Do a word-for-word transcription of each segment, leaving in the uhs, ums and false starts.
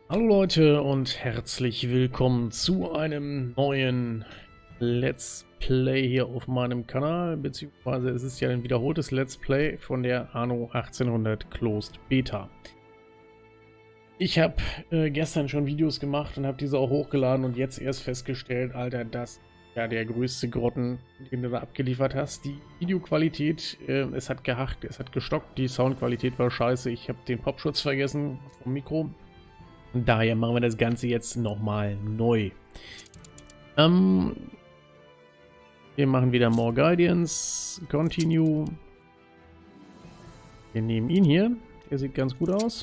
Hallo Leute und herzlich willkommen zu einem neuen Let's Play hier auf meinem Kanal, beziehungsweise es ist ja ein wiederholtes Let's Play von der Anno achtzehnhundert Closed Beta. Ich habe äh, gestern schon Videos gemacht und habe diese auch hochgeladen und jetzt erst festgestellt, Alter, das ja der größte Grotten, den du da abgeliefert hast. Die Videoqualität, äh, es hat gehackt, es hat gestockt, die Soundqualität war scheiße, ich habe den Popschutz vergessen vom Mikro. Daher machen wir das Ganze jetzt nochmal neu. Ähm, wir machen wieder More Guidance, Continue. Wir nehmen ihn hier, der sieht ganz gut aus.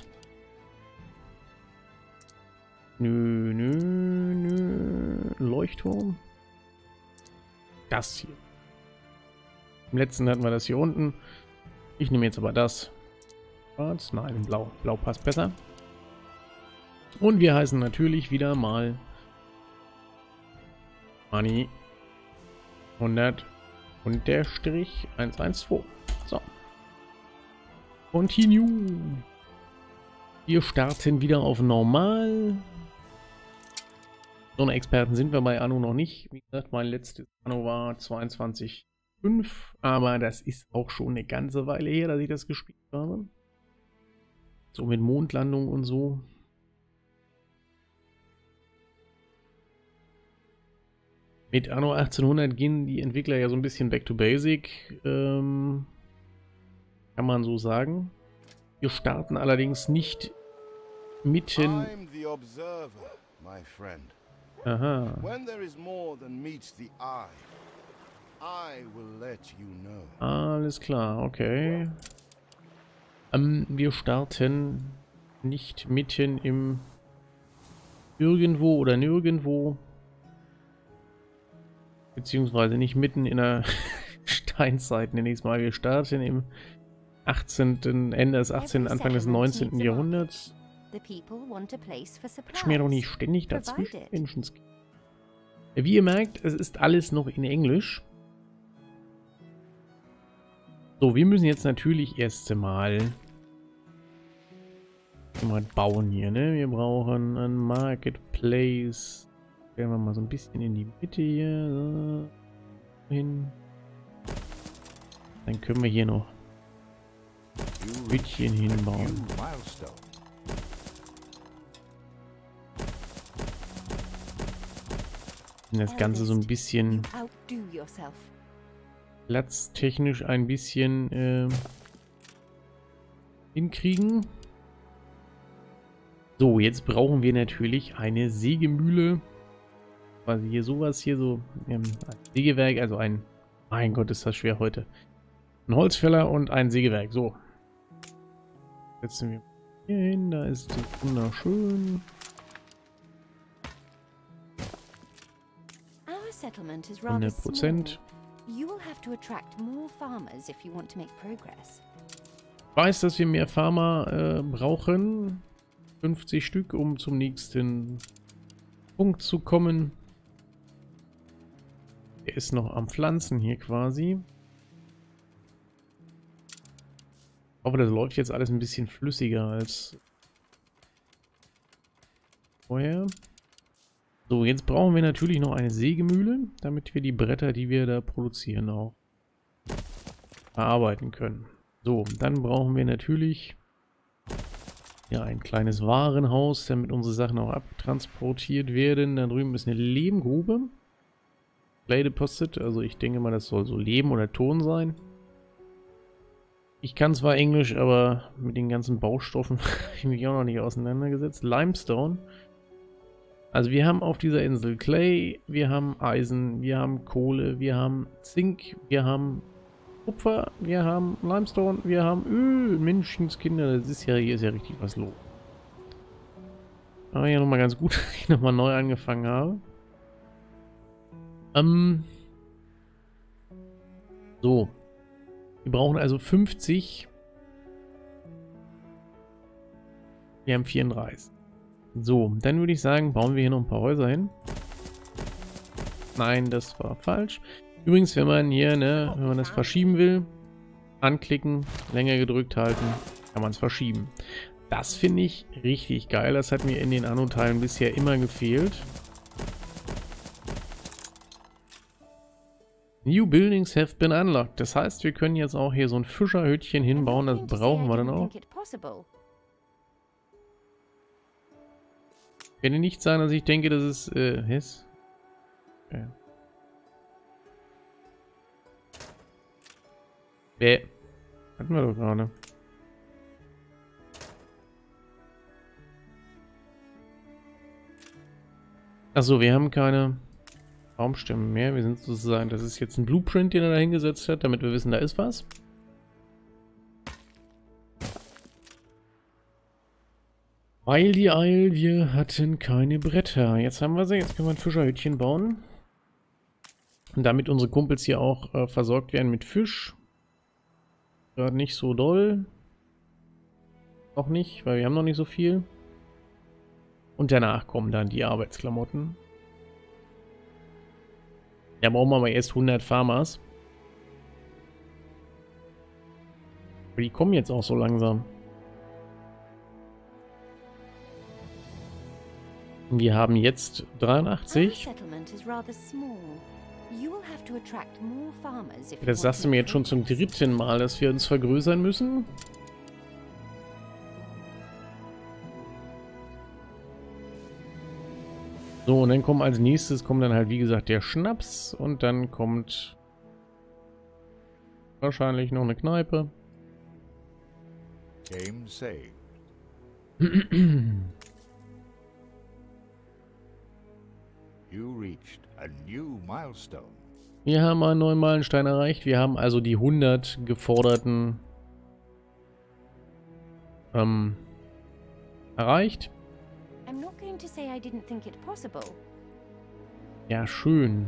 Nö, nö, nö. Leuchtturm. Das hier. Im letzten hatten wir das hier unten. Ich nehme jetzt aber das. Schwarz, nein, blau. Blau passt besser. Und wir heißen natürlich wieder mal Money hundert unterstrich hundertzwölf. So. Continue. Wir starten wieder auf normal. So eine Experten sind wir bei Anno noch nicht. Wie gesagt, mein letztes Anno war zweiundzwanzig Punkt fünf, aber das ist auch schon eine ganze Weile her, dass ich das gespielt habe. So mit Mondlandung und so. Mit Anno achtzehnhundert gehen die Entwickler ja so ein bisschen back to basic, ähm, kann man so sagen. Wir starten allerdings nicht mitten. Aha. Alles klar, okay. Ähm, wir starten nicht mitten im irgendwo oder nirgendwo. Beziehungsweise nicht mitten in der Steinzeit, nenne ich es mal. Wir starten im achtzehnten. Ende des achtzehnten. Anfang des neunzehnten. Jahrhunderts. Quatsch mir doch nicht ständig dazwischen. Menschens. Wie ihr merkt, es ist alles noch in Englisch. So, wir müssen jetzt natürlich erst einmal mal bauen hier, ne? Wir brauchen ein Marketplace. Gehen wir mal so ein bisschen in die Mitte hier so hin. Dann können wir hier noch ein Bütchen hinbauen. Und das Ganze so ein bisschen platztechnisch ein bisschen äh, hinkriegen. So, jetzt brauchen wir natürlich eine Sägemühle. Quasi hier sowas hier so, ähm, ein Sägewerk, also ein, mein Gott, ist das schwer heute. Ein Holzfäller und ein Sägewerk, so. Setzen wir hier hin, da ist es wunderschön. hundert Prozent. Ich weiß, dass wir mehr Farmer äh, brauchen. fünfzig Stück, um zum nächsten Punkt zu kommen. Er ist noch am Pflanzen hier quasi. Ich hoffe, das läuft jetzt alles ein bisschen flüssiger als vorher. So, jetzt brauchen wir natürlich noch eine Sägemühle, damit wir die Bretter, die wir da produzieren, auch verarbeiten können. So, dann brauchen wir natürlich ja ein kleines Warenhaus, damit unsere Sachen auch abtransportiert werden. Da drüben ist eine Lehmgrube. Clay Deposit, also ich denke mal, das soll so Lehm oder Ton sein. Ich kann zwar Englisch, aber mit den ganzen Baustoffen habe ich mich auch noch nicht auseinandergesetzt. Limestone. Also wir haben auf dieser Insel Clay, wir haben Eisen, wir haben Kohle, wir haben Zink, wir haben Kupfer, wir haben Limestone, wir haben Öl. Menschenskinder, das ist ja, hier ist ja richtig was los. Aber ja nochmal ganz gut, dass ich nochmal neu angefangen habe. Ähm, so. Wir brauchen also fünfzig. Wir haben vierunddreißig. So, dann würde ich sagen, bauen wir hier noch ein paar Häuser hin. Nein, das war falsch. Übrigens, wenn man hier, ne, wenn man das verschieben will, anklicken, länger gedrückt halten, kann man es verschieben. Das finde ich richtig geil. Das hat mir in den Anno-Teilen bisher immer gefehlt. New buildings have been unlocked. Das heißt, wir können jetzt auch hier so ein Fischerhütchen hinbauen. Das brauchen wir dann auch. Kann nicht sein, dass ich denke, dass es äh, ist. Okay. Bäh. Hatten wir doch gerade. Achso, wir haben keine Baumstämme mehr. Wir sind sozusagen, das ist jetzt ein Blueprint, den er da hingesetzt hat, damit wir wissen, da ist was. Eil die Eil, wir hatten keine Bretter. Jetzt haben wir sie, jetzt können wir ein Fischerhütchen bauen. Und damit unsere Kumpels hier auch äh, versorgt werden mit Fisch. Gerade nicht so doll. Noch nicht, weil wir haben noch nicht so viel. Und danach kommen dann die Arbeitsklamotten. Da brauchen wir aber erst hundert Farmers. Aber die kommen jetzt auch so langsam. Wir haben jetzt dreiundachtzig. Das sagst du mir jetzt schon zum dritten Mal, dass wir uns vergrößern müssen. So, und dann kommt als nächstes, kommt dann halt wie gesagt der Schnaps und dann kommt wahrscheinlich noch eine Kneipe. Game saved. You reached a new milestone. Wir haben einen neuen Meilenstein erreicht. Wir haben also die hundert geforderten ähm, erreicht. Ja, schön.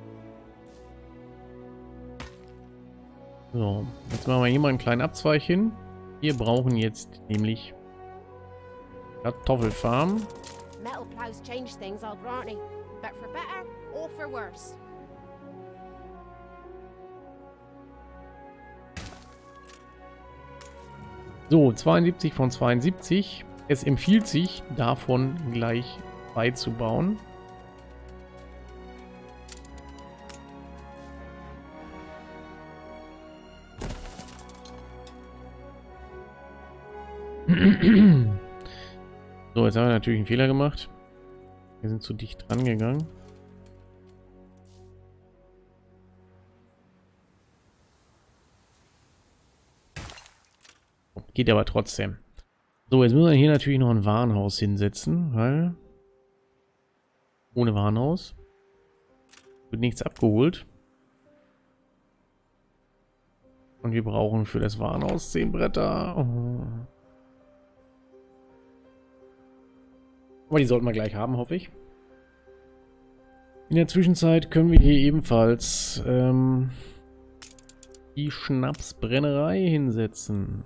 So, jetzt machen wir hier mal einen kleinen Abzweig hin. Wir brauchen jetzt nämlich Kartoffelfarm. Metal plows change things, I'll grant you, but for better or for worse. So, zweiundsiebzig von zweiundsiebzig. Es empfiehlt sich, davon gleich beizubauen. So, jetzt haben wir natürlich einen Fehler gemacht. Wir sind zu dicht dran gegangen. Geht aber trotzdem. So, jetzt müssen wir hier natürlich noch ein Warenhaus hinsetzen, weil ohne Warenhaus wird nichts abgeholt. Und wir brauchen für das Warenhaus zehn Bretter. Oh. Aber die sollten wir gleich haben, hoffe ich. In der Zwischenzeit können wir hier ebenfalls ähm, die Schnapsbrennerei hinsetzen.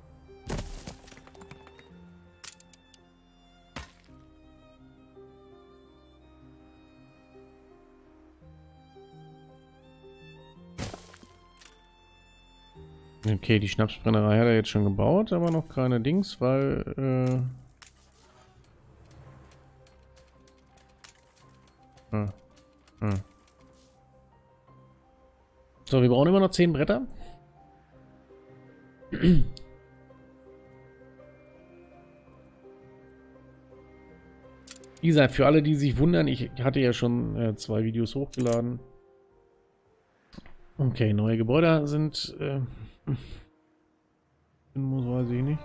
Okay, die Schnapsbrennerei hat er jetzt schon gebaut, aber noch keine Dings, weil... Äh hm. Hm. So, wir brauchen immer noch zehn Bretter. Wie gesagt, für alle, die sich wundern, ich hatte ja schon äh, zwei Videos hochgeladen. Okay, neue Gebäude sind... Äh muss, weiß ich nicht.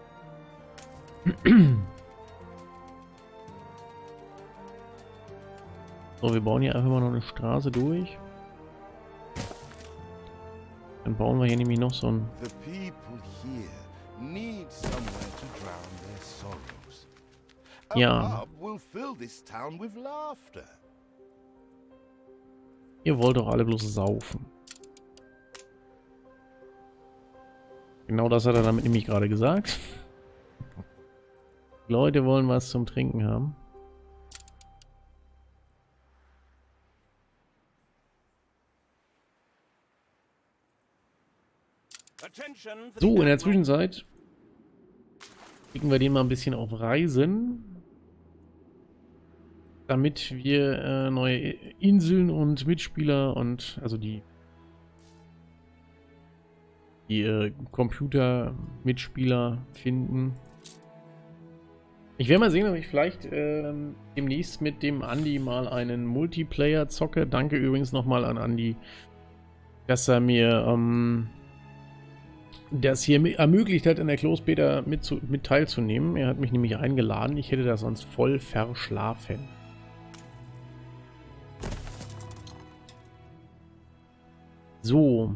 So, wir bauen hier einfach mal noch eine Straße durch. Dann bauen wir hier nämlich noch so ein... Ja. Ihr wollt doch alle bloß saufen. Genau das hat er damit nämlich gerade gesagt. Die Leute wollen was zum Trinken haben. So, in der Zwischenzeit Schicken wir den mal ein bisschen auf Reisen. Damit wir äh, neue Inseln und Mitspieler und also die, die äh, Computer-Mitspieler finden. Ich werde mal sehen, ob ich vielleicht äh, demnächst mit dem Andi mal einen Multiplayer zocke. Danke übrigens nochmal an Andi, dass er mir ähm, das hier ermöglicht hat, in der Close Beta mit, zu, mit teilzunehmen. Er hat mich nämlich eingeladen. Ich hätte das sonst voll verschlafen. So.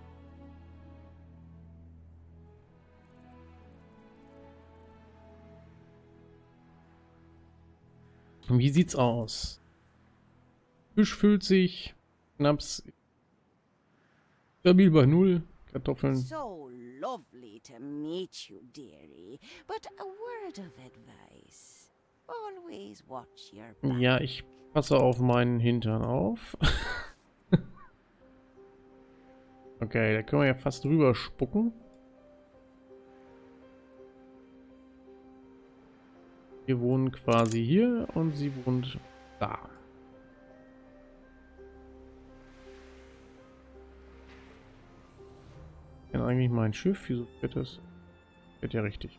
Und wie sieht's aus? Fisch füllt sich. Schnaps stabil bei null. Kartoffeln. So lovely to meet you, dearie. But a word of advice. Always watch your back. Ja, ich passe auf meinen Hintern auf. Okay, da können wir ja fast drüber spucken. Wir wohnen quasi hier und sie wohnt da. Ich kenne eigentlich mein Schiff. Wieso wird das? Wird ja richtig.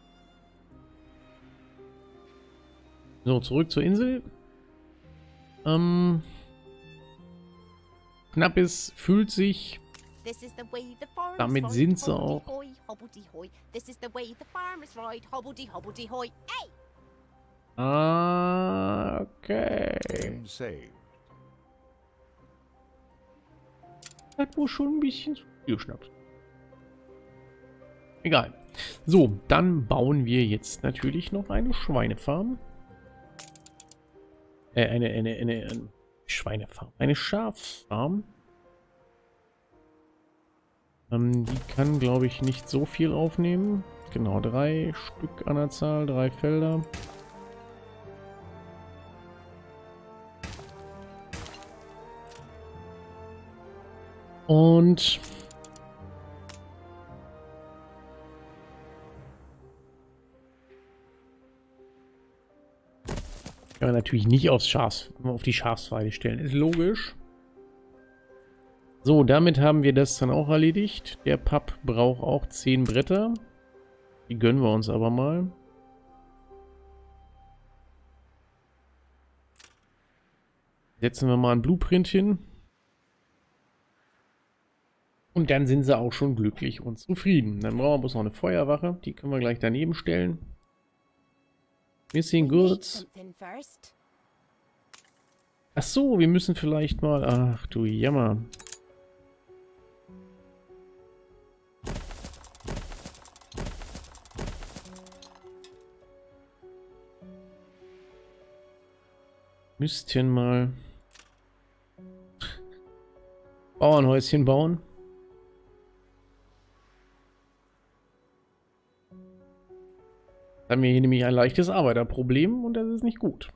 So, zurück zur Insel. Ähm. Knappes fühlt sich. Damit sind sie auch. Ah, okay. Hat wohl schon ein bisschen zu viel geschnappt. Egal. So, dann bauen wir jetzt natürlich noch eine Schweinefarm. Äh, eine, eine, eine, eine Schweinefarm. Eine Schaffarm. Ähm, die kann, glaube ich, nicht so viel aufnehmen. Genau, drei Stück an der Zahl, drei Felder. Und kann man natürlich nicht aufs Schafs, auf die Schafsweide stellen, ist logisch. So, damit haben wir das dann auch erledigt. Der Pub braucht auch zehn Bretter. Die gönnen wir uns aber mal. Setzen wir mal einen Blueprint hin. Und dann sind sie auch schon glücklich und zufrieden. Dann brauchen wir bloß noch eine Feuerwache. Die können wir gleich daneben stellen. Missing Goods. Ach so, wir müssen vielleicht mal... Ach du Jammer. Müssten mal Bauernhäuschen bauen. Haben wir hier nämlich ein leichtes Arbeiterproblem und das ist nicht gut.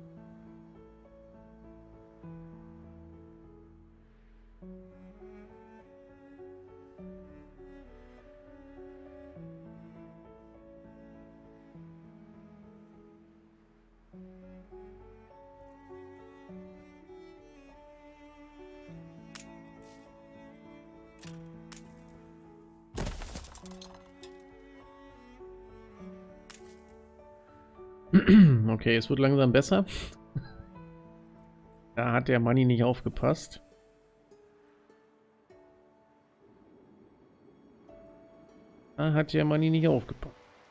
Okay, es wird langsam besser. Da hat der Manni nicht aufgepasst. Da hat der Manni nicht aufgepasst.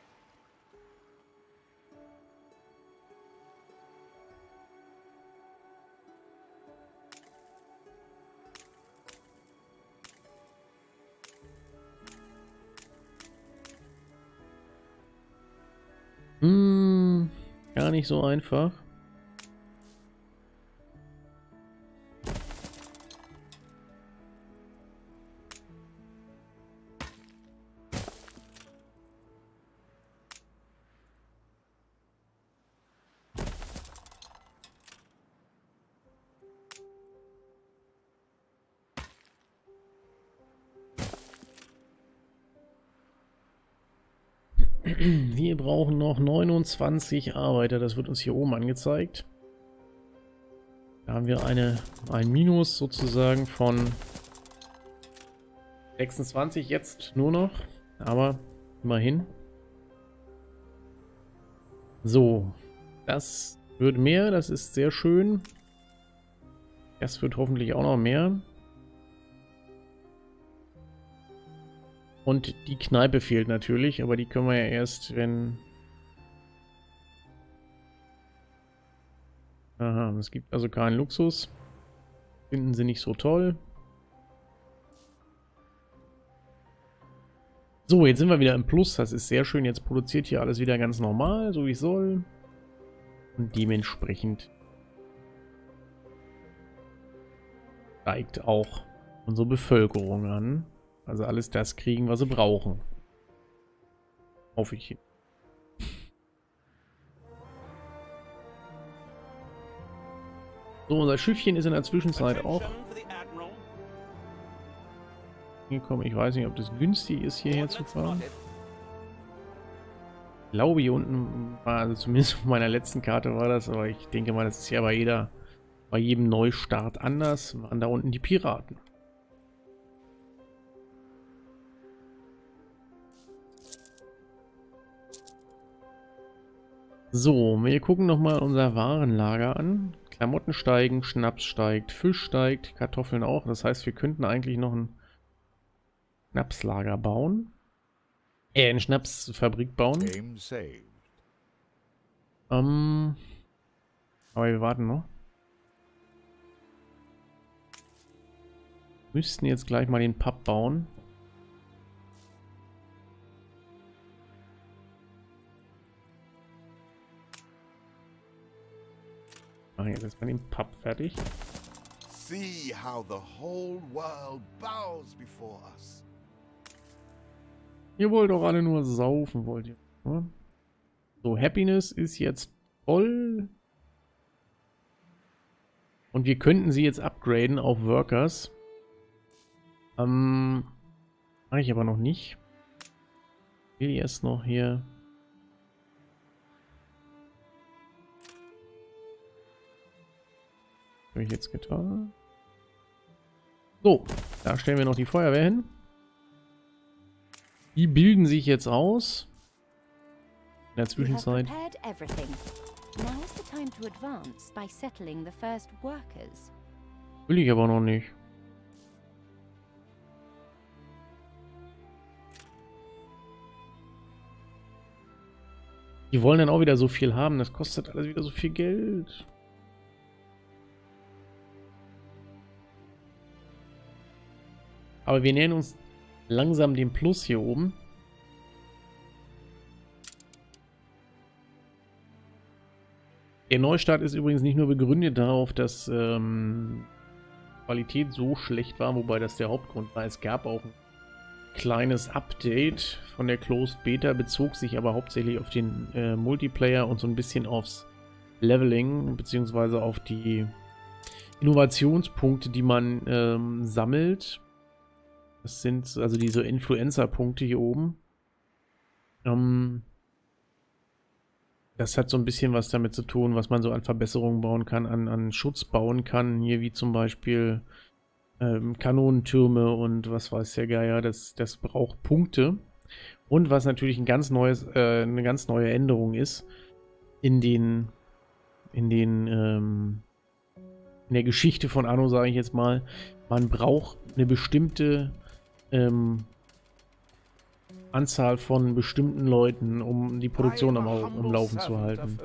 Hm, gar nicht so einfach. Wir brauchen noch neunundzwanzig Arbeiter. Das wird uns hier oben angezeigt. Da haben wir eine, ein Minus sozusagen von sechsundzwanzig jetzt nur noch. Aber immerhin. So. Das wird mehr. Das ist sehr schön. Das wird hoffentlich auch noch mehr. Und die Kneipe fehlt natürlich, aber die können wir ja erst, wenn... Aha, es gibt also keinen Luxus. Finden sie nicht so toll. So, jetzt sind wir wieder im Plus. Das ist sehr schön. Jetzt produziert hier alles wieder ganz normal, so wie es soll. Und dementsprechend steigt auch unsere Bevölkerung an. Also alles das kriegen, was sie brauchen. Hoffe ich. So, unser Schiffchen ist in der Zwischenzeit auch gekommen. Ich weiß nicht, ob das günstig ist, hierher zu fahren. Ich glaube, hier unten war, also zumindest auf meiner letzten Karte war das, aber ich denke mal, das ist ja bei jeder, bei jedem Neustart anders, waren da unten die Piraten. So, wir gucken nochmal unser Warenlager an. Klamotten steigen, Schnaps steigt, Fisch steigt, Kartoffeln auch. Das heißt, wir könnten eigentlich noch ein Schnapslager bauen. Äh, eine Schnapsfabrik bauen. Ähm, aber wir warten noch. Müssten jetzt gleich mal den Pub bauen. Machen jetzt erstmal den Pub fertig. See how the whole world bows before us. Ihr wollt doch alle nur saufen, wollt ihr. Ne? So, Happiness ist jetzt voll. Und wir könnten sie jetzt upgraden auf Workers. Ähm, mache ich aber noch nicht. Ich will erst noch hier... Habe ich jetzt getan? So, da stellen wir noch die Feuerwehr hin. Die bilden sich jetzt aus. In der Zwischenzeit. Will ich aber noch nicht. Die wollen dann auch wieder so viel haben. Das kostet alles wieder so viel Geld. Aber wir nähern uns langsam dem Plus hier oben. Der Neustart ist übrigens nicht nur begründet darauf, dass ähm, Qualität so schlecht war, wobei das der Hauptgrund war. Es gab auch ein kleines Update von der Closed Beta, bezog sich aber hauptsächlich auf den äh, Multiplayer und so ein bisschen aufs Leveling, beziehungsweise auf die Innovationspunkte, die man ähm, sammelt. Das sind also diese Influencer-Punkte hier oben. Ähm, das hat so ein bisschen was damit zu tun, was man so an Verbesserungen bauen kann, an, an Schutz bauen kann. Hier wie zum Beispiel ähm, Kanonentürme und was weiß der Geier. Das, das braucht Punkte. Und was natürlich ein ganz neues, äh, eine ganz neue Änderung ist, in den, in den, ähm, in der Geschichte von Anno, sage ich jetzt mal, man braucht eine bestimmte Ähm, Anzahl von bestimmten Leuten, um die Produktion am, am Laufen zu halten.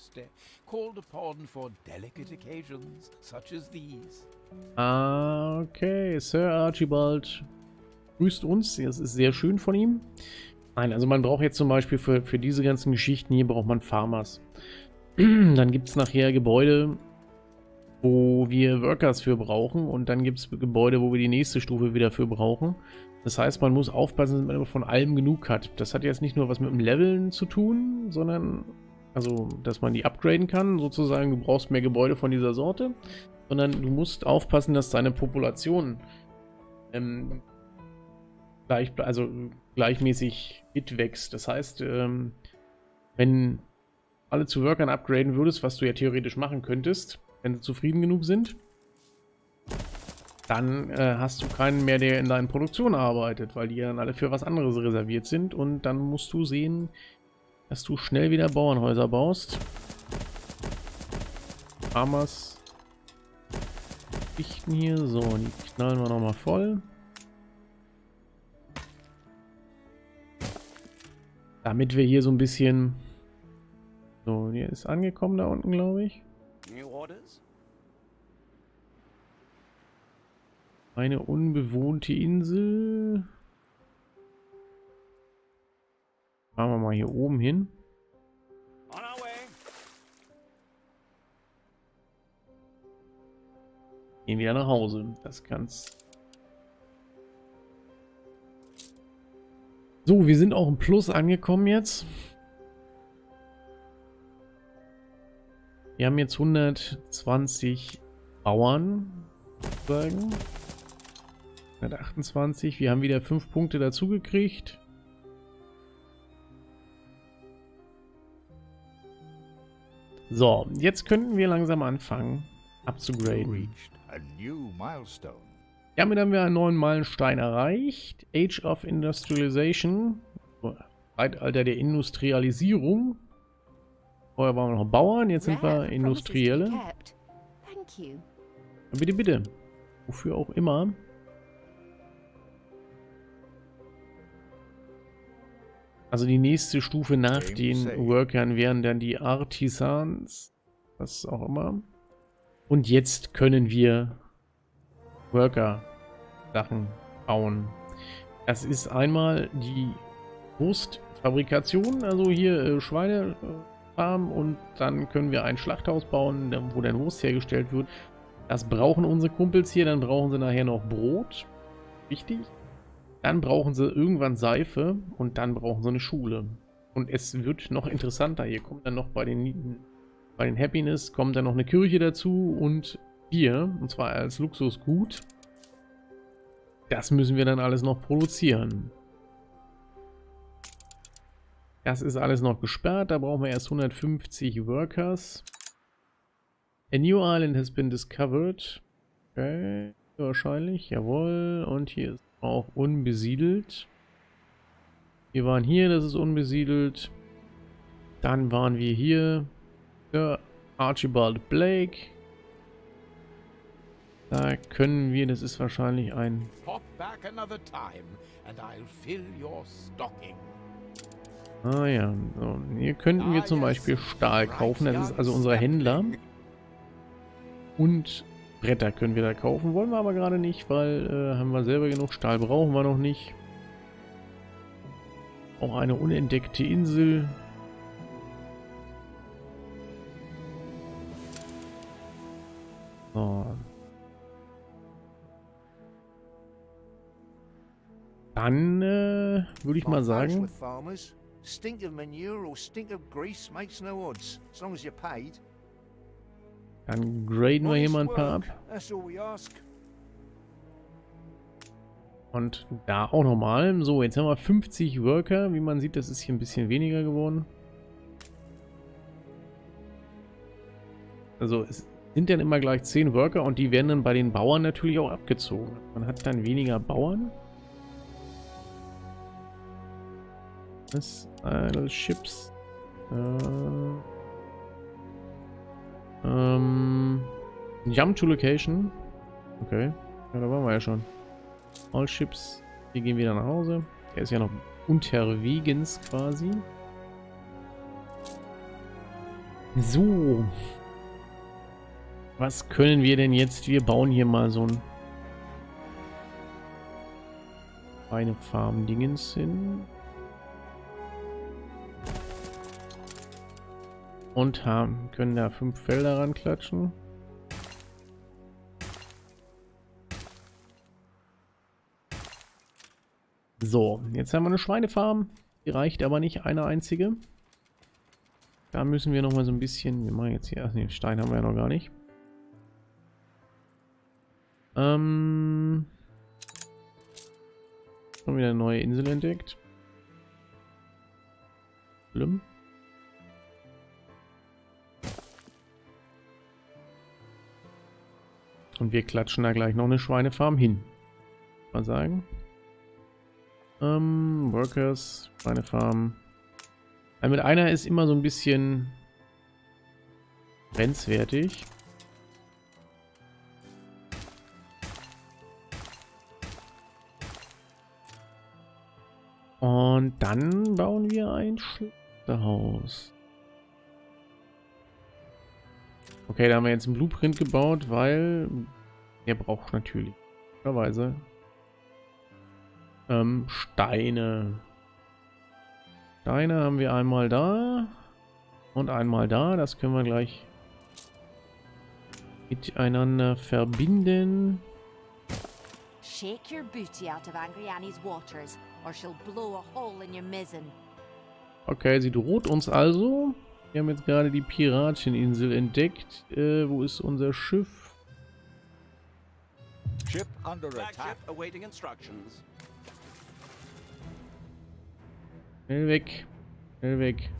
Ah, okay. Sir Archibald grüßt uns. Das ist sehr schön von ihm. Nein, also man braucht jetzt zum Beispiel für, für diese ganzen Geschichten hier braucht man Farmers. Dann gibt es nachher Gebäude, wo wir Workers für brauchen, und dann gibt es Gebäude, wo wir die nächste Stufe wieder für brauchen. Das heißt, man muss aufpassen, dass man von allem genug hat. Das hat jetzt nicht nur was mit dem Leveln zu tun, sondern, also, dass man die upgraden kann, sozusagen, du brauchst mehr Gebäude von dieser Sorte, sondern du musst aufpassen, dass deine Population ähm, gleich, also gleichmäßig Hit wächst. Das heißt, ähm, wenn alle zu Workern upgraden würdest, was du ja theoretisch machen könntest, wenn sie zufrieden genug sind, dann äh, hast du keinen mehr, der in deinen Produktionen arbeitet, weil die ja dann alle für was anderes reserviert sind. Und dann musst du sehen, dass du schnell wieder Bauernhäuser baust. Farmers Dichten hier. So, die knallen wir nochmal voll. Damit wir hier so ein bisschen... So, hier ist angekommen da unten, glaube ich. New orders? Eine unbewohnte Insel. Fahren wir mal hier oben hin. On our way. Gehen wieder nach Hause. Das kann's. So, wir sind auch im Plus angekommen jetzt. Wir haben jetzt hundertzwanzig Bauern. Sagen. hundertachtundzwanzig. Wir haben wieder fünf Punkte dazu gekriegt. So, jetzt könnten wir langsam anfangen abzugraden. Damit haben wir einen neuen Meilenstein erreicht. Age of Industrialization. Zeitalter der Industrialisierung. Vorher waren wir noch Bauern, jetzt sind wir Industrielle. Bitte, bitte. Wofür auch immer. Also die nächste Stufe nach den Workern wären dann die Artisans. Was auch immer. Und jetzt können wir Worker-Sachen bauen. Das ist einmal die Wurstfabrikation, also hier äh, Schweinefarm, und dann können wir ein Schlachthaus bauen, wo dann Wurst hergestellt wird. Das brauchen unsere Kumpels hier, dann brauchen sie nachher noch Brot. Wichtig. Dann brauchen sie irgendwann Seife und dann brauchen sie eine Schule. Und es wird noch interessanter. Hier kommt dann noch bei den, bei den Happiness kommt dann noch eine Kirche dazu und Bier, und zwar als Luxusgut. Das müssen wir dann alles noch produzieren. Das ist alles noch gesperrt, da brauchen wir erst hundertfünfzig Workers. A new island has been discovered. Okay, wahrscheinlich, jawohl. Und hier ist auch unbesiedelt. Wir waren hier, das ist unbesiedelt. Dann waren wir hier. Sir Archibald Blake. Da können wir, das ist wahrscheinlich ein... Pop back another time and I'll fill your stocking. Ah ja, so, hier könnten wir zum Beispiel Stahl kaufen, das ist also unser Händler. Und Bretter können wir da kaufen, wollen wir aber gerade nicht, weil äh, haben wir selber genug. Stahl brauchen wir noch nicht. Auch eine unentdeckte Insel. So. Dann äh, würde ich mal sagen... Stink of manure or stink of grease makes no odds, as long as you're paid. Dann graden wir hier mal ein paar ab. That's all we ask. Und da auch nochmal. So, jetzt haben wir fünfzig Worker. Wie man sieht, das ist hier ein bisschen weniger geworden. Also es sind dann immer gleich zehn Worker und die werden dann bei den Bauern natürlich auch abgezogen. Man hat dann weniger Bauern. Das Idle Ships. Äh, ähm, Jump to Location. Okay. Ja, da waren wir ja schon. All Ships. Wir gehen wieder nach Hause. Er ist ja noch unterwegs quasi. So. Was können wir denn jetzt? Wir bauen hier mal so ein eine Farm-Dingens hin. Und haben, können da fünf Felder ranklatschen. So, jetzt haben wir eine Schweinefarm. Die reicht aber nicht, eine einzige. Da müssen wir noch mal so ein bisschen... Wir machen jetzt hier... Ach nee, Stein haben wir ja noch gar nicht. Ähm... Schon wieder eine neue Insel entdeckt. schlimm. Und wir klatschen da gleich noch eine Schweinefarm hin. Mal sagen. Ähm, Workers, Schweinefarm. Also mit einer ist immer so ein bisschen grenzwertig. Und dann bauen wir ein Schlachterhaus. Okay, da haben wir jetzt einen Blueprint gebaut, weil er braucht natürlich möglicherweise ähm, Steine. Steine haben wir einmal da und einmal da. Das können wir gleich miteinander verbinden. Shake your booty out of Angry Annie's waters, or she'll blow a hole in your mizzen. Okay, sie droht uns also. Wir haben jetzt gerade die Pirateninsel entdeckt. Äh, wo ist unser Schiff? Ship under attack. Flagship awaiting instructions. Schnell weg. Schnell weg.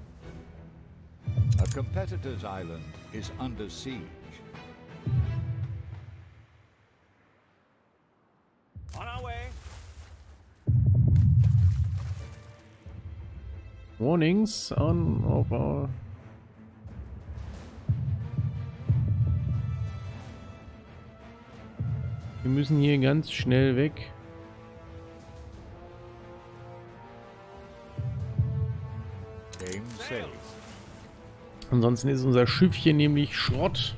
A competitor's island is under siege. On our way. Warnings on of our... Wir müssen hier ganz schnell weg. Game safe. Ansonsten ist unser Schiffchen nämlich Schrott.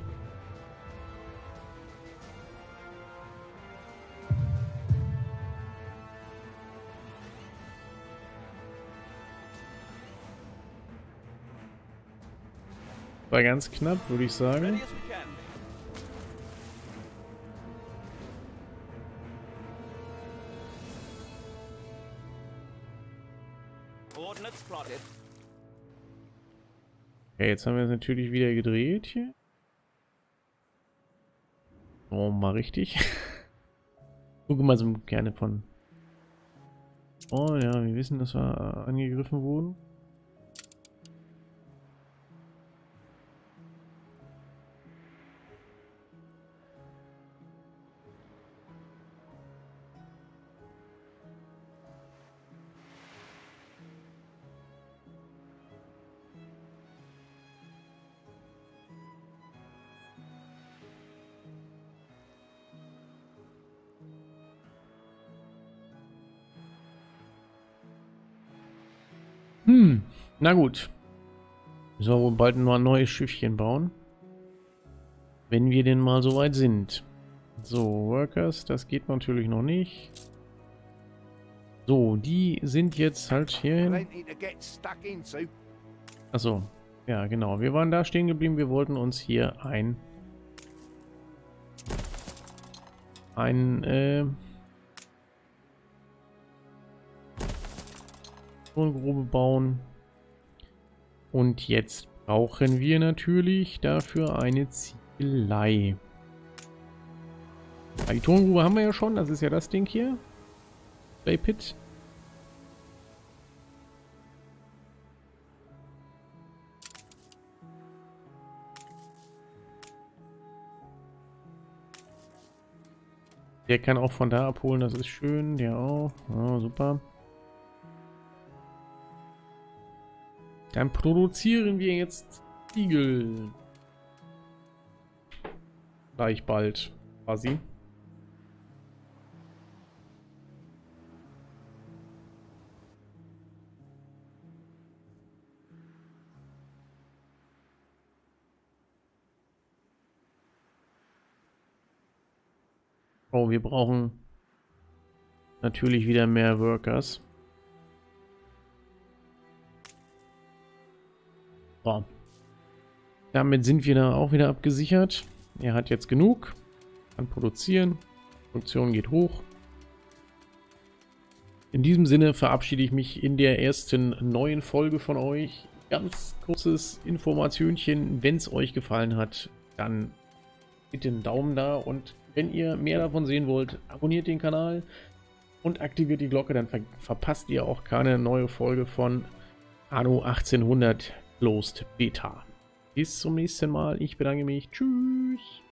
War ganz knapp, würde ich sagen. Ready as we can. Coordinates plotted. Okay, jetzt haben wir es natürlich wieder gedreht hier. Oh, mal richtig. Gucke mal so gerne von. Oh ja, wir wissen, dass wir angegriffen wurden. Hm, na gut. Müssen wir wohl bald noch ein neues Schiffchen bauen. Wenn wir denn mal so weit sind. So, Workers, das geht natürlich noch nicht. So, die sind jetzt halt hierhin. Plenty to get stuck into. Achso, ja genau. Wir waren da stehen geblieben. Wir wollten uns hier ein... Ein, äh... Grube bauen. Und jetzt brauchen wir natürlich dafür eine Ziegelei. Die Tongrube haben wir ja schon, das ist ja das Ding hier. Clay Pit. Der kann auch von da abholen, das ist schön. Der auch. Ja, super. Dann produzieren wir jetzt Ziegel. Gleich bald, quasi. Oh, wir brauchen natürlich wieder mehr Workers. So. Damit sind wir da auch wieder abgesichert. Er hat jetzt genug. Kann produzieren. Produktion geht hoch. In diesem Sinne verabschiede ich mich in der ersten neuen Folge von euch. Ganz kurzes Informationchen. Wenn es euch gefallen hat, dann bitte einen Daumen da. Und wenn ihr mehr davon sehen wollt, abonniert den Kanal und aktiviert die Glocke. Dann ver verpasst ihr auch keine neue Folge von Anno achtzehnhundert Closed Beta. Bis zum nächsten Mal. Ich bedanke mich. Tschüss.